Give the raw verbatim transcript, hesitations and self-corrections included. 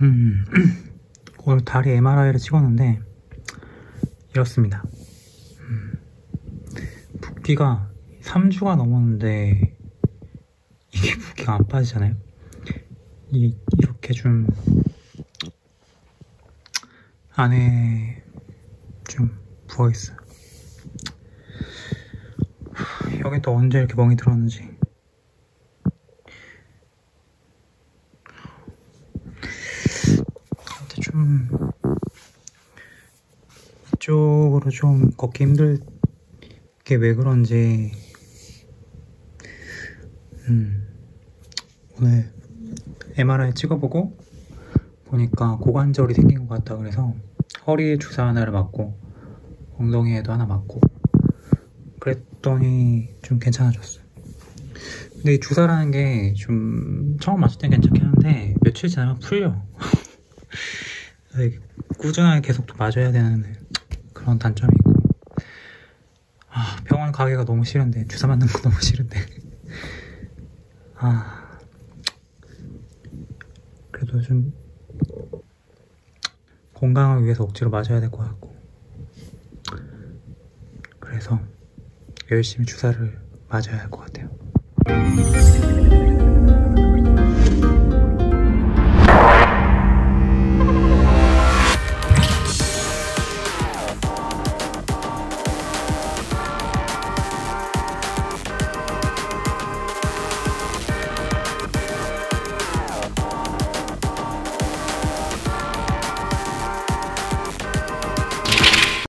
음, 오늘 다리 엠알아이를 찍었는데 이렇습니다. 음, 붓기가 삼 주가 넘었는데 이게 붓기가 안 빠지잖아요. 이, 이렇게 좀 안에 좀 부어있어요. 여긴 또 언제 이렇게 멍이 들었는지. 근데 좀 이쪽으로 좀 걷기 힘들 게 왜 그런지 음, 오늘 엠알아이 찍어보고 보니까 고관절이 생긴 것 같다 그래서 허리에 주사 하나를 맞고 엉덩이에도 하나 맞고 그랬더니 좀 괜찮아졌어요. 근데 이 주사라는 게 좀 처음 맞을 땐 괜찮긴 한데 며칠 지나면 풀려. 꾸준하게 계속 또 맞아야 되는 그런 단점이 있고, 아, 병원 가기가 너무 싫은데, 주사 맞는 거 너무 싫은데. 아, 그래도 좀 건강을 위해서 억지로 맞아야 될 것 같고, 그래서 열심히 주사를 맞아야 할 것 같아요.